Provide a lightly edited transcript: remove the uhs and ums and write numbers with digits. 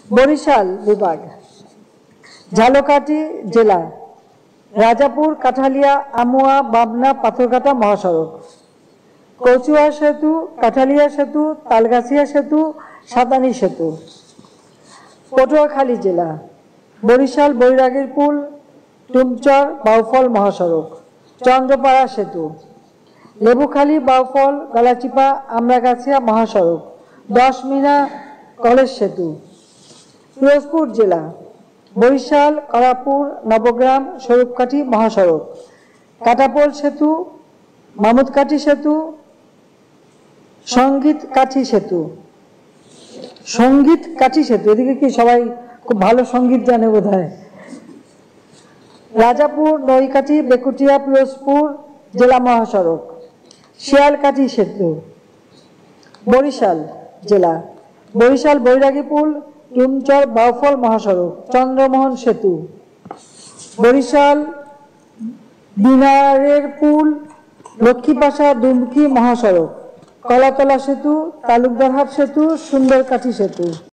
বরিশাল বিভাগ, ঝালকাঠি জেলা, রাজাপুর, কাঠালিয়া, আমুয়া, বাবনা, পাথরঘাটা মহাসড়ক, কচুয়া সেতু, কাঠালিয়া সেতু, তালগাছিয়া সেতু, সাতানি সেতু। পটুয়াখালী জেলা, বরিশাল বৈরাগীর পুল, টুমচর, বাউফল মহাসড়ক, চন্দ্রপাড়া সেতু, লেবুখালী, বাউফল, গালাচিপা, আমরাগাছিয়া মহাসড়ক, 10 মিনা কলেজ সেতু। পিরোজপুর জেলা, বরিশাল, করাপুর, নবগ্রাম, স্বরূপকাঠি মহাসড়ক, কাটাপোল সেতু, মামুদকাঠি সেতু, সঙ্গীতকাঠি সেতু। সঙ্গীতকাঠি সেতু, এদিকে কি সবাই খুব ভালো সঙ্গীত জানে বোধহয়। রাজাপুর, নইকাঠি, বেকুটিয়া, পিরোজপুর জেলা মহাসড়ক, শিয়ালকাঠি সেতু। বরিশাল জেলা, বরিশাল বৈরাগী পুল, টুমচর, বাউফল মহাসড়ক, চন্দ্রমোহন সেতু। বরিশাল দিনারের পুল, লক্ষ্মীপাশা, দুমকি মহাসড়ক, কলাতলা সেতু, তালুকদারহাট সেতু, সুন্দরকাঠি সেতু।